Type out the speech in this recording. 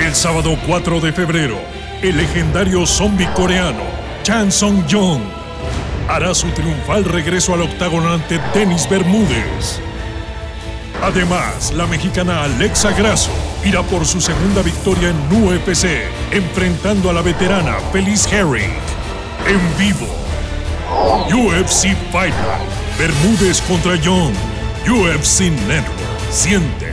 El sábado 4 de febrero, el legendario zombie coreano Chan Sung-jong hará su triunfal regreso al octágono ante Dennis Bermúdez. Además, la mexicana Alexa Grasso irá por su segunda victoria en UFC, enfrentando a la veterana Felice Herrig. En vivo, UFC Fight Night, Bermúdez contra Young, UFC Network. Siente